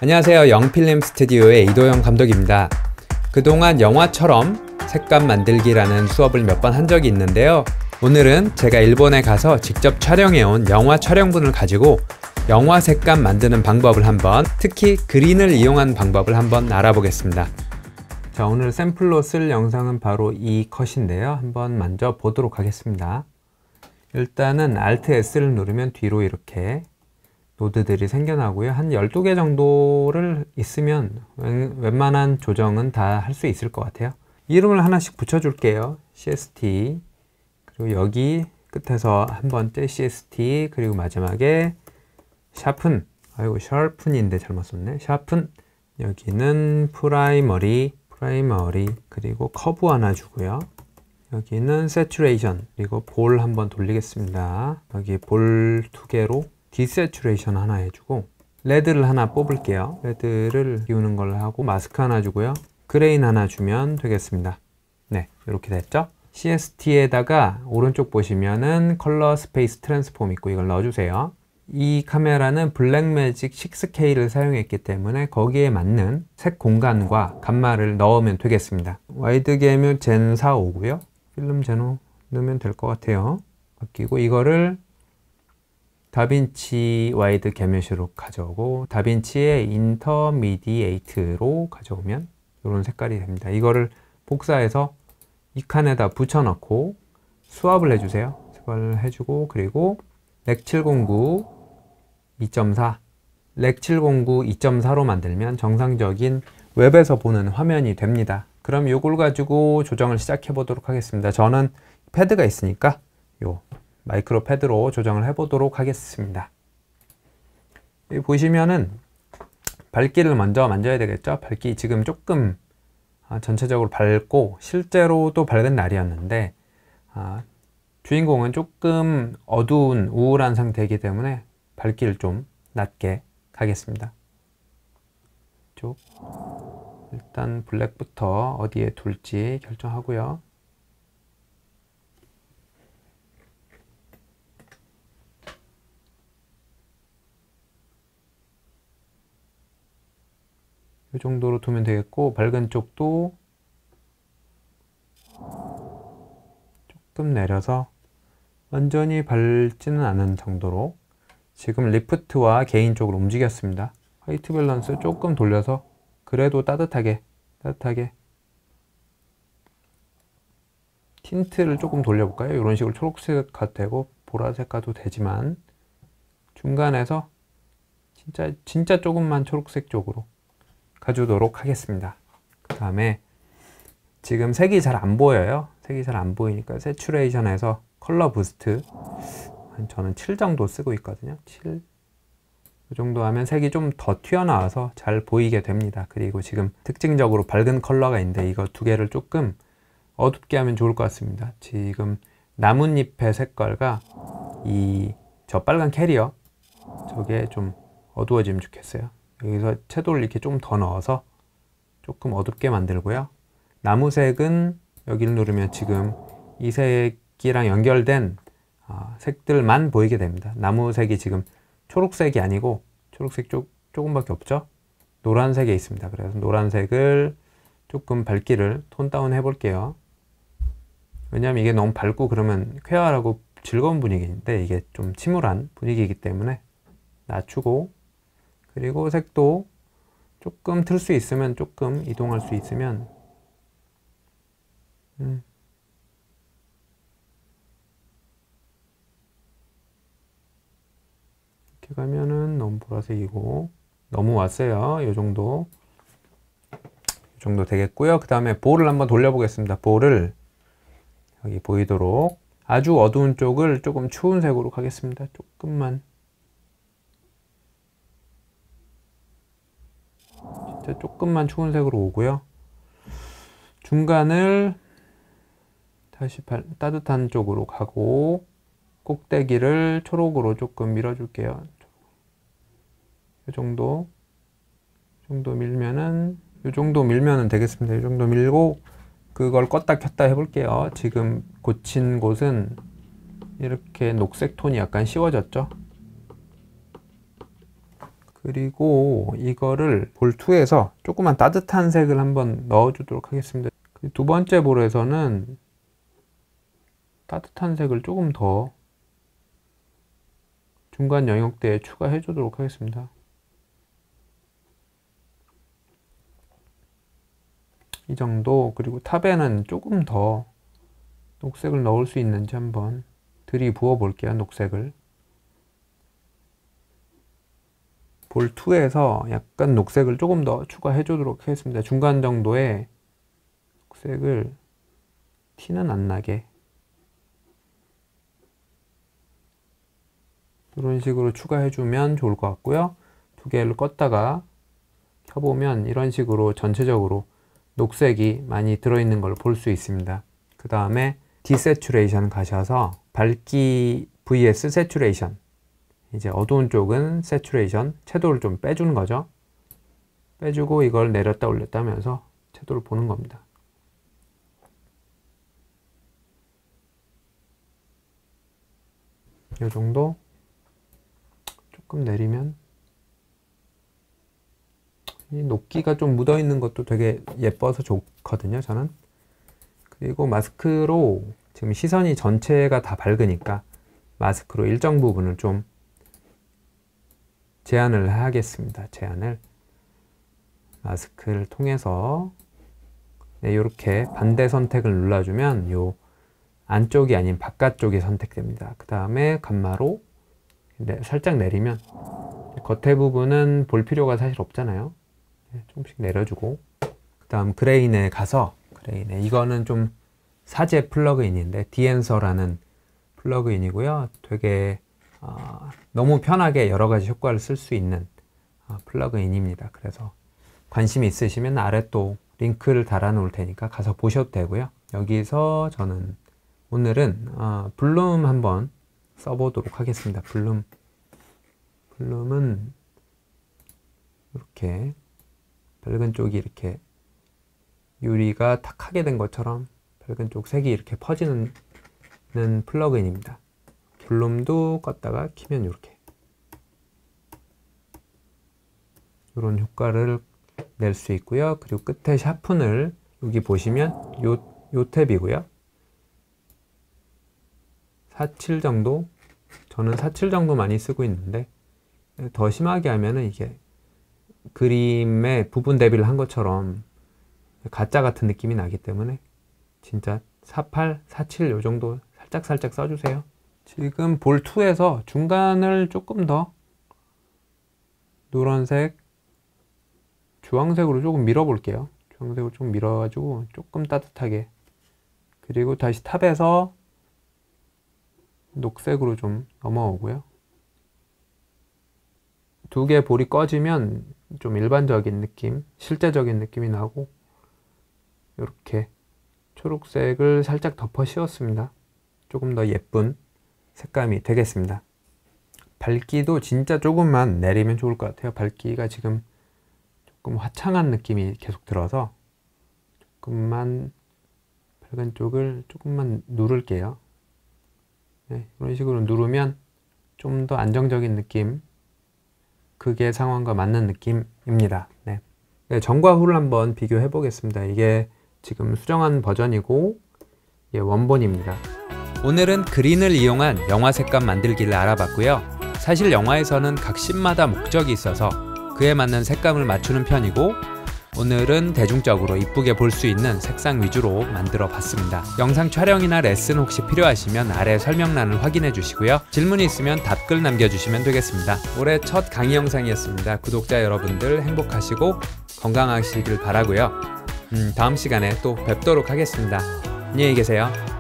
안녕하세요. 영필름 스튜디오의 이도영 감독입니다. 그동안 영화처럼 색감 만들기라는 수업을 몇 번 한 적이 있는데요. 오늘은 제가 일본에 가서 직접 촬영해온 영화 촬영분을 가지고 영화 색감 만드는 방법을 한번, 특히 그린을 이용한 방법을 한번 알아보겠습니다. 자, 오늘 샘플로 쓸 영상은 바로 이 컷인데요. 한번 만져 보도록 하겠습니다. 일단은 Alt S를 누르면 뒤로 이렇게 노드들이 생겨나고요. 한 12개 정도를 있으면 웬만한 조정은 다 할 수 있을 것 같아요. 이름을 하나씩 붙여줄게요. CST, 그리고 여기 끝에서 한 번째 CST, 그리고 마지막에 샤픈, 아이고 샤픈인데 잘못 썼네. 샤픈, 여기는 프라이머리, 그리고 커브 하나 주고요. 여기는 세츄레이션, 그리고 볼 한번 돌리겠습니다. 여기 볼 2개로 디세츄레이션 하나 해주고, 레드를 하나 뽑을게요. 레드를 비우는 걸로 하고 마스크 하나 주고요. 그레인 하나 주면 되겠습니다. 네, 이렇게 됐죠? CST에다가 오른쪽 보시면은 컬러 스페이스 트랜스폼 있고 이걸 넣어주세요. 이 카메라는 블랙매직 6K를 사용했기 때문에 거기에 맞는 색 공간과 감마를 넣으면 되겠습니다. 와이드 개묘 젠 4 5고요. 필름 제노 넣으면 될 것 같아요. 바뀌고 이거를 다빈치 와이드 개묘시로 가져오고 다빈치의 인터미디에이트로 가져오면 이런 색깔이 됩니다. 이거를 복사해서 이 칸에다 붙여넣고 수압을 해주세요. 수압을 해주고, 그리고 렉 709 2.4 렉 709 2.4로 만들면 정상적인 웹에서 보는 화면이 됩니다. 그럼 이걸 가지고 조정을 시작해 보도록 하겠습니다. 저는 패드가 있으니까 요 마이크로 패드로 조정을 해 보도록 하겠습니다. 여기 보시면은 밝기를 먼저 만져야 되겠죠. 밝기 지금 조금 전체적으로 밝고 실제로도 밝은 날이었는데 주인공은 조금 어두운 우울한 상태이기 때문에 밝기를 좀 낮게 가겠습니다. 쭉 일단 블랙부터 어디에 둘지 결정하고요. 이 정도로 두면 되겠고, 밝은 쪽도 조금 내려서 완전히 밝지는 않은 정도로 지금 리프트와 게인 쪽으로 움직였습니다. 화이트 밸런스 조금 돌려서 그래도 따뜻하게 틴트를 조금 돌려볼까요? 이런 식으로 초록색 가도 되고 보라색 가도 되지만 중간에서 진짜 조금만 초록색 쪽으로 가주도록 하겠습니다. 그 다음에 지금 색이 잘 안 보여요. 색이 잘 안 보이니까 세츄레이션에서 컬러 부스트 저는 7 정도 쓰고 있거든요. 7 이 정도 하면 색이 좀 더 튀어나와서 잘 보이게 됩니다. 그리고 지금 특징적으로 밝은 컬러가 있는데 이거 2개를 조금 어둡게 하면 좋을 것 같습니다. 지금 나뭇잎의 색깔과 저 빨간 캐리어 저게 좀 어두워지면 좋겠어요. 여기서 채도를 이렇게 좀 더 넣어서 조금 어둡게 만들고요. 나무색은 여기를 누르면 지금 이 색이랑 연결된 색들만 보이게 됩니다. 나무색이 지금 초록색이 아니고 초록색 조금밖에 없죠. 노란색에 있습니다. 그래서 노란색을 조금 밝기를 톤 다운 해 볼게요. 왜냐하면 이게 너무 밝고 그러면 쾌활하고 즐거운 분위기인데 이게 좀 침울한 분위기이기 때문에 낮추고, 그리고 색도 조금 틀 수 있으면 조금 이동할 수 있으면 이렇게 가면은 너무 보라색이고 너무 왔어요. 이 정도 되겠고요. 그 다음에 볼을 한번 돌려보겠습니다. 볼을 여기 보이도록 아주 어두운 쪽을 조금 추운 색으로 가겠습니다. 조금만 추운 색으로 오고요. 중간을 다시 따뜻한 쪽으로 가고 꼭대기를 초록으로 조금 밀어줄게요. 이 정도 밀면은 되겠습니다. 이 정도 밀고 그걸 껐다 켰다 해볼게요. 지금 고친 곳은 이렇게 녹색 톤이 약간 씌워졌죠. 그리고 이거를 볼2에서 조그만 따뜻한 색을 한번 넣어주도록 하겠습니다. 두 번째 볼에서는 따뜻한 색을 조금 더 중간 영역대에 추가해 주도록 하겠습니다. 이 정도. 그리고 탑에는 조금 더 녹색을 넣을 수 있는지 한번 들이부어 볼게요. 녹색을. 볼2에서 약간 녹색을 조금 더 추가해 주도록 하겠습니다. 중간 정도의 녹색을 티는 안 나게 이런 식으로 추가해 주면 좋을 것 같고요. 두 개를 껐다가 켜보면 이런 식으로 전체적으로 녹색이 많이 들어있는 걸 볼 수 있습니다. 그 다음에 디세츄레이션 가셔서 밝기 vs 세츄레이션, 이제 어두운 쪽은 세츄레이션, 채도를 좀 빼주는 거죠. 빼주고 이걸 내렸다 올렸다 하면서 채도를 보는 겁니다. 이 정도. 조금 내리면 이 녹기가 좀 묻어 있는 것도 되게 예뻐서 좋거든요, 저는. 그리고 마스크로 지금 시선이 전체가 다 밝으니까 마스크로 일정 부분을 좀 제한을 하겠습니다. 제한을 마스크를 통해서 이렇게 반대 선택을 눌러주면 요 안쪽이 아닌 바깥쪽이 선택됩니다. 그 다음에 감마로 살짝 내리면 겉에 부분은 볼 필요가 사실 없잖아요. 조금씩 내려주고, 그 다음 그레인에 가서 이거는 좀 사제 플러그인인데 디엔서라는 플러그인이고요. 되게 너무 편하게 여러 가지 효과를 쓸 수 있는 플러그인입니다. 그래서 관심 있으시면 아래 또 링크를 달아 놓을 테니까 가서 보셔도 되고요. 여기서 저는 오늘은 블룸 한번 써보도록 하겠습니다. 블룸은 이렇게 밝은 쪽이 이렇게 유리가 탁하게 된 것처럼 밝은 쪽 색이 이렇게 퍼지는 플러그인입니다. 블룸도 껐다가 키면 이렇게 이런 효과를 낼 수 있고요. 그리고 끝에 샤픈을 여기 보시면 요 탭이고요. 47 정도, 저는 47 정도 많이 쓰고 있는데 더 심하게 하면은 이게 그림의 부분 대비를 한 것처럼 가짜 같은 느낌이 나기 때문에 진짜 48, 47 요 정도 살짝 써주세요. 지금 볼2에서 중간을 조금 더 노란색, 주황색으로 조금 밀어 볼게요. 주황색으로 좀 밀어가지고 조금 따뜻하게, 그리고 다시 탑에서 녹색으로 좀 넘어오고요. 두 개 볼이 꺼지면 좀 일반적인 느낌, 실제적인 느낌이 나고, 이렇게 초록색을 살짝 덮어 씌웠습니다. 조금 더 예쁜 색감이 되겠습니다. 밝기도 진짜 조금만 내리면 좋을 것 같아요. 밝기가 지금 조금 화창한 느낌이 계속 들어서 조금만 밝은 쪽을 조금만 누를게요. 네, 이런 식으로 누르면 좀 더 안정적인 느낌, 극의 상황과 맞는 느낌입니다. 네. 네, 전과 후를 한번 비교해 보겠습니다. 이게 지금 수정한 버전이고 이게 원본입니다. 오늘은 그린을 이용한 영화 색감 만들기를 알아봤고요. 사실 영화에서는 각 씬마다 목적이 있어서 그에 맞는 색감을 맞추는 편이고, 오늘은 대중적으로 이쁘게 볼 수 있는 색상 위주로 만들어 봤습니다. 영상 촬영이나 레슨 혹시 필요하시면 아래 설명란을 확인해 주시고요. 질문이 있으면 답글 남겨주시면 되겠습니다. 올해 첫 강의 영상이었습니다. 구독자 여러분들 행복하시고 건강하시길 바라고요. 다음 시간에 또 뵙도록 하겠습니다. 안녕히 계세요.